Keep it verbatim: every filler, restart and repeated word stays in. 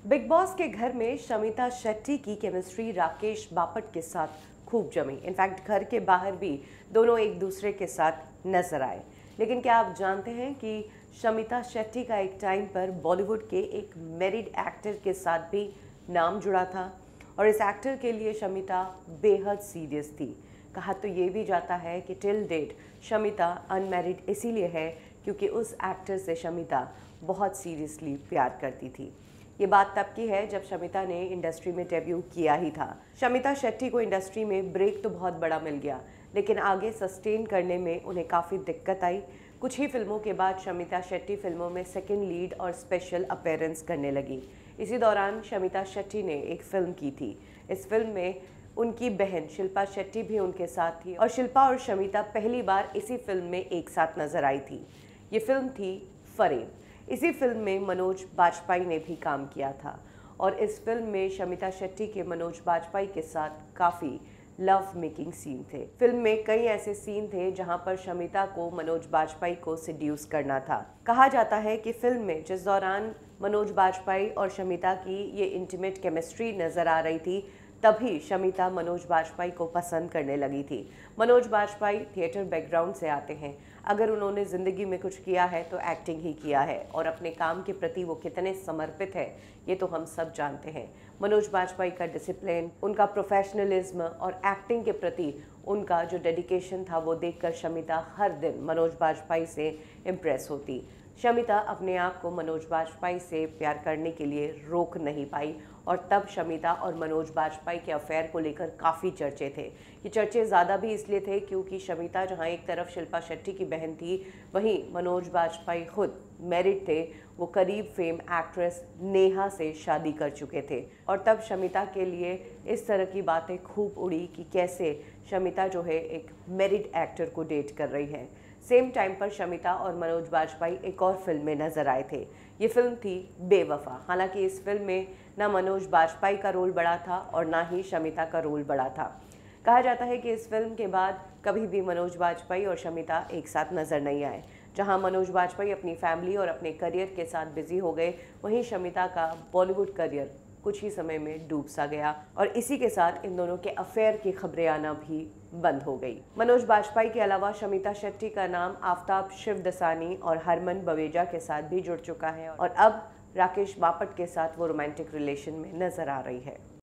Big boss के घर में शमिता शेट्टी की केमिस्ट्री राकेश बापट के साथ खूब जमी। इनफैक्ट घर के बाहर भी दोनों एक दूसरे के साथ नजर आए। लेकिन क्या आप जानते हैं कि शमिता शेट्टी का एक टाइम पर बॉलीवुड के एक मैरिड एक्टर के साथ भी नाम जुड़ा था और इस एक्टर के लिए शमिता बेहद सीरियस थी। कहा तो ये भी जाता है कि टिल डेट शमिता अनमैरिड इसीलिए है क्योंकि उस एक्टर से शमिता बहुत सीरियसली प्यार करती थी। ये बात तब की है जब शमिता ने इंडस्ट्री में डेब्यू किया ही था। शमिता शेट्टी को इंडस्ट्री में ब्रेक तो बहुत बड़ा मिल गया, लेकिन आगे सस्टेन करने में उन्हें काफ़ी दिक्कत आई। कुछ ही फिल्मों के बाद शमिता शेट्टी फिल्मों में सेकंड लीड और स्पेशल अपीयरेंस करने लगी। इसी दौरान शमिता शेट्टी ने एक फिल्म की थी। इस फिल्म में उनकी बहन शिल्पा शेट्टी भी उनके साथ थी और शिल्पा और शमिता पहली बार इसी फिल्म में एक साथ नजर आई थी। ये फिल्म थी फरेब। इसी फिल्म में मनोज बाजपेयी ने भी काम किया था और इस फिल्म में शमिता शेट्टी के मनोज बाजपेयी के साथ काफ़ी लव मेकिंग सीन थे। फिल्म में कई ऐसे सीन थे जहां पर शमिता को मनोज बाजपेयी को सेड्यूस करना था। कहा जाता है कि फिल्म में जिस दौरान मनोज बाजपेयी और शमिता की ये इंटीमेट केमिस्ट्री नज़र आ रही थी, तभी शमिता मनोज बाजपेयी को पसंद करने लगी थी। मनोज बाजपेयी थिएटर बैकग्राउंड से आते हैं। अगर उन्होंने ज़िंदगी में कुछ किया है तो एक्टिंग ही किया है और अपने काम के प्रति वो कितने समर्पित है ये तो हम सब जानते हैं। मनोज बाजपेयी का डिसिप्लिन, उनका प्रोफेशनलिज्म और एक्टिंग के प्रति उनका जो डेडिकेशन था वो देखकर शमिता हर दिन मनोज बाजपेयी से इम्प्रेस होती। शमिता अपने आप को मनोज बाजपेयी से प्यार करने के लिए रोक नहीं पाई और तब शमिता और मनोज बाजपेयी के अफेयर को लेकर काफ़ी चर्चे थे। ये चर्चे ज़्यादा भी इसलिए थे क्योंकि शमिता जहां एक तरफ शिल्पा शेट्टी की बहन थी, वहीं मनोज बाजपेयी खुद मैरिड थे। वो करीब फेम एक्ट्रेस नेहा से शादी कर चुके थे और तब शमिता के लिए इस तरह की बातें खूब उड़ी कि कैसे शमिता जो है एक मैरिड एक्टर को डेट कर रही है। सेम टाइम पर शमिता और मनोज बाजपेयी एक और फिल्म में नजर आए थे। ये फिल्म थी बेवफा। हालांकि इस फिल्म में ना मनोज बाजपेयी का रोल बड़ा था और ना ही शमिता का रोल बड़ा था। कहा जाता है कि इस फिल्म के बाद कभी भी मनोज बाजपेयी और शमिता एक साथ नजर नहीं आए। जहां मनोज बाजपेयी अपनी फैमिली और अपने करियर के साथ बिजी हो गए, वहीं शमिता का बॉलीवुड करियर कुछ ही समय में डूब सा गया और इसी के साथ इन दोनों के अफेयर की खबरें आना भी बंद हो गई। मनोज बाजपेयी के अलावा शमिता शेट्टी का नाम आफ्ताब शिवदसानी और हरमन बवेजा के साथ भी जुड़ चुका है और अब राकेश बापट के साथ वो रोमांटिक रिलेशन में नजर आ रही है।